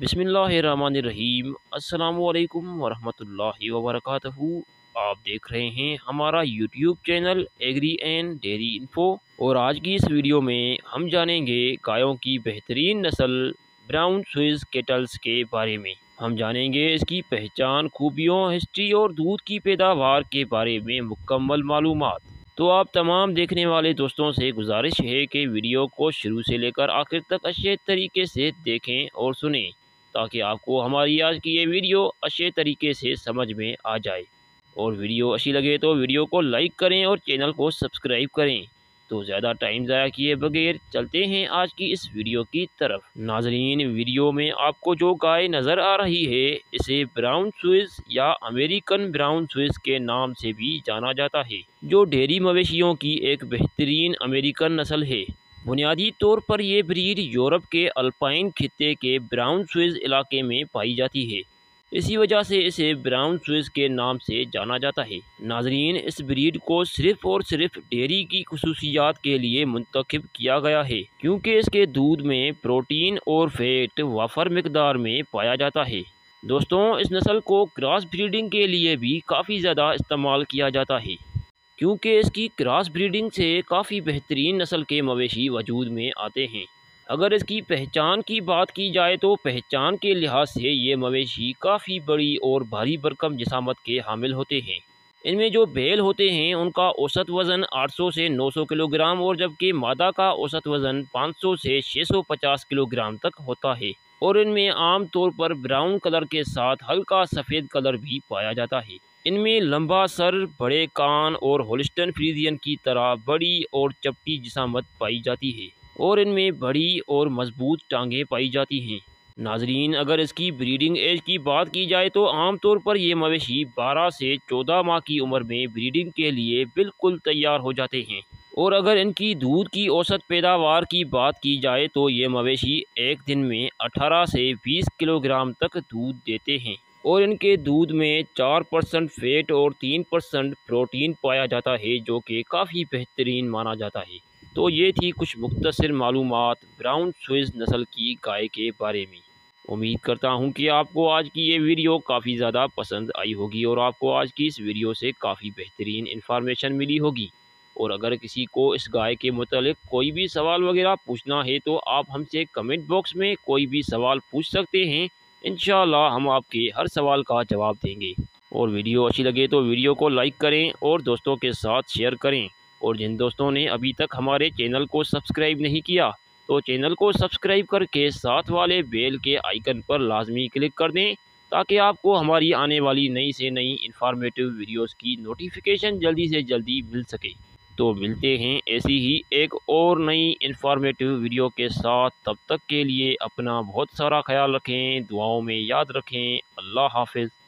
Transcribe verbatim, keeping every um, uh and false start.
बिस्मिल्लाहिर्रहमानिर्रहीम। अस्सलामुअलैकुम वरहमतुल्लाहि वबरकातुहू। आप देख रहे हैं हमारा YouTube channel agri and dairy info, और आज की इस वीडियो में हम जानेंगे गायों की बेहतरीन नस्ल ब्राउन स्विस केटल्स के बारे में। हम जानेंगे इसकी पहचान, खूबियों, हिस्ट्री और दूध की पैदावार के बारे में मुकम्मल मालूमात। तो आप तमाम देखने वाले दोस्तों से गुजारिश है कि वीडियो को शुरू से लेकर आखिर तक अच्छे तरीके से देखें और सुनें, ताकि आपको हमारी आज की ये वीडियो अच्छे तरीके से समझ में आ जाए। और वीडियो अच्छी लगे तो वीडियो को लाइक करें और चैनल को सब्सक्राइब करें। तो ज़्यादा टाइम ज़ाया किए बगैर चलते हैं आज की इस वीडियो की तरफ। नाजरीन, वीडियो में आपको जो गाय नज़र आ रही है, इसे ब्राउन स्विस या अमेरिकन ब्राउन स्विस के नाम से भी जाना जाता है, जो डेयरी मवेशियों की एक बेहतरीन अमेरिकन नस्ल है। बुनियादी तौर पर यह ब्रीड यूरोप के अल्पाइन खित्ते के ब्राउन स्विस इलाके में पाई जाती है। इसी वजह से इसे ब्राउन स्विस के नाम से जाना जाता है। नाजरीन, इस ब्रीड को सिर्फ और सिर्फ डेयरी की खुसूसियात के लिए मुंतखब किया गया है, क्योंकि इसके दूध में प्रोटीन और फैट वाफर मिकदार में पाया जाता है। दोस्तों, इस नस्ल को क्रॉस ब्रीडिंग के लिए भी काफ़ी ज़्यादा इस्तेमाल किया जाता है, क्योंकि इसकी क्रॉस ब्रीडिंग से काफ़ी बेहतरीन नस्ल के मवेशी वजूद में आते हैं। अगर इसकी पहचान की बात की जाए तो पहचान के लिहाज से ये मवेशी काफ़ी बड़ी और भारी भरकम जिसामत के हामिल होते हैं। इनमें जो बैल होते हैं उनका औसत वज़न आठ सौ से नौ सौ किलोग्राम, और जबकि मादा का औसत वज़न पाँच सौ से छह सौ पचास किलोग्राम तक होता है। और इनमें आम तौर पर ब्राउन कलर के साथ हल्का सफ़ेद कलर भी पाया जाता है। इनमें लंबा सर, बड़े कान और होल्स्टीन फ्रीजियन की तरह बड़ी और चपटी जिसामत पाई जाती है, और इनमें बड़ी और मजबूत टांगें पाई जाती हैं। नाजरीन, अगर इसकी ब्रीडिंग एज की बात की जाए तो आमतौर पर ये मवेशी बारह से चौदह माह की उम्र में ब्रीडिंग के लिए बिल्कुल तैयार हो जाते हैं। और अगर इनकी दूध की औसत पैदावार की बात की जाए तो ये मवेशी एक दिन में अठारह से बीस किलोग्राम तक दूध देते हैं, और इनके दूध में चार परसेंट फैट और तीन परसेंट प्रोटीन पाया जाता है, जो कि काफ़ी बेहतरीन माना जाता है। तो ये थी कुछ मुख्तसर मालूमात ब्राउन स्विस नस्ल की गाय के बारे में। उम्मीद करता हूँ कि आपको आज की ये वीडियो काफ़ी ज़्यादा पसंद आई होगी, और आपको आज की इस वीडियो से काफ़ी बेहतरीन इन्फॉर्मेशन मिली होगी। और अगर किसी को इस गाय के मुतालिक कोई भी सवाल वगैरह पूछना है तो आप हमसे कमेंट बॉक्स में कोई भी सवाल पूछ सकते हैं। इंशाअल्लाह हम आपके हर सवाल का जवाब देंगे। और वीडियो अच्छी लगे तो वीडियो को लाइक करें और दोस्तों के साथ शेयर करें। और जिन दोस्तों ने अभी तक हमारे चैनल को सब्सक्राइब नहीं किया तो चैनल को सब्सक्राइब करके साथ वाले बेल के आइकन पर लाजमी क्लिक कर दें, ताकि आपको हमारी आने वाली नई से नई इंफॉर्मेटिव वीडियोस की नोटिफिकेशन जल्दी से जल्दी मिल सके। तो मिलते हैं ऐसी ही एक और नई इंफॉर्मेटिव वीडियो के साथ। तब तक के लिए अपना बहुत सारा ख्याल रखें, दुआओं में याद रखें। अल्लाह हाफिज़।